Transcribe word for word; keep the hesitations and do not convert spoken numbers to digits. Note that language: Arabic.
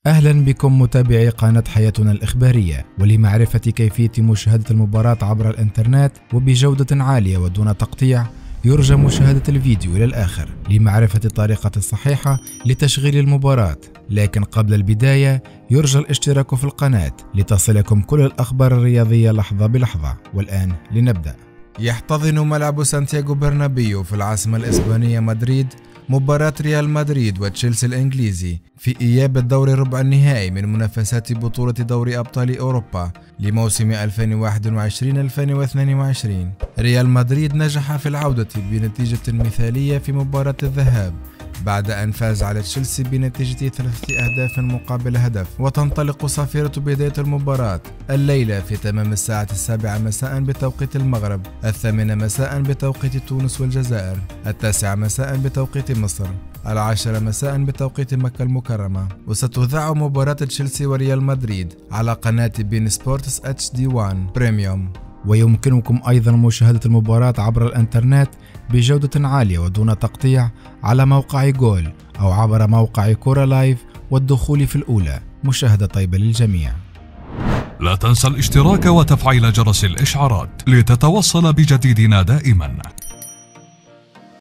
أهلا بكم متابعي قناة حياتنا الإخبارية. ولمعرفة كيفية مشاهدة المباراة عبر الإنترنت وبجودة عالية ودون تقطيع، يرجى مشاهدة الفيديو إلى الآخر لمعرفة الطريقة الصحيحة لتشغيل المباراة. لكن قبل البداية يرجى الاشتراك في القناة لتصلكم كل الأخبار الرياضية لحظة بلحظة. والآن لنبدأ. يحتضن ملعب سانتياغو برنابيو في العاصمة الإسبانية مدريد مباراة ريال مدريد وتشيلسي الإنجليزي في إياب الدور ربع النهائي من منافسات بطولة دوري أبطال أوروبا لموسم ألفين وواحد وعشرين ألفين واثنين وعشرين. ريال مدريد نجح في العودة بنتيجة مثالية في مباراة الذهاب بعد أن فاز على تشيلسي بنتيجة ثلاثة أهداف مقابل هدف، وتنطلق صافرة بداية المباراة الليلة في تمام الساعة السابعة مساء بتوقيت المغرب، الثامنة مساء بتوقيت تونس والجزائر، التاسعة مساء بتوقيت مصر، العاشرة مساء بتوقيت مكة المكرمة. وستذاع مباراة تشيلسي وريال مدريد على قناة بين سبورتس اتش دي واحد بريميوم. ويمكنكم أيضا مشاهدة المباراة عبر الإنترنت بجودة عالية ودون تقطيع على موقع جول أو عبر موقع كورة لايف والدخول في الأولى. مشاهدة طيبة للجميع. لا تنسى الاشتراك وتفعيل جرس الإشعارات لتتوصل بجديدنا دائما.